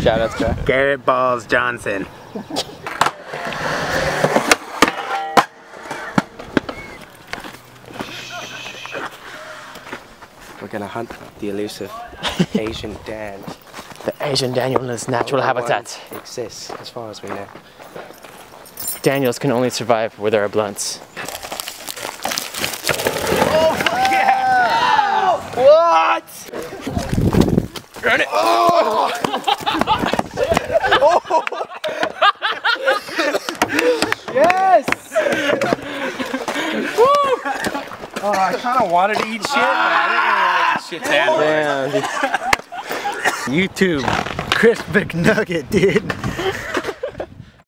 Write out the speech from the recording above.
Shout out to Garrett Balls Johnson. We're gonna hunt the elusive Asian Dan. The Asian Daniel in his natural habitat. Exists, as far as we know. Daniels can only survive where there are blunts. Oh, yeah! What? Run it! Oh! Oh! Yes! Oh, I kind of wanted to eat shit, but I didn't really like shit's animal. Damn. YouTube, ChrisMcNugget, dude.